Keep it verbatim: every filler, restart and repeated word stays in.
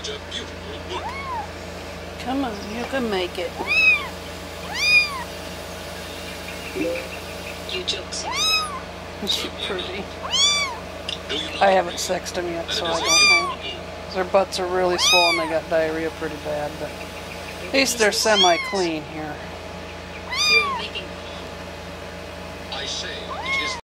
a beautiful woman. Come on, you can make it. You jokes. She's pretty. Do you not I haven't agree sexed them yet, that so it I is a don't know. beautiful move? Their butts are really swollen. They got diarrhea pretty bad, but at least they're semi-clean here. You are making I say